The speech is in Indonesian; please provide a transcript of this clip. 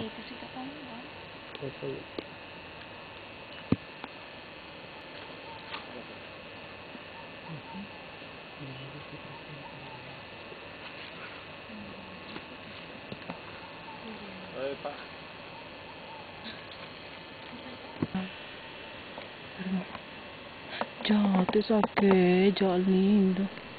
cosita tan igual. Ya te saqué, ya lindo.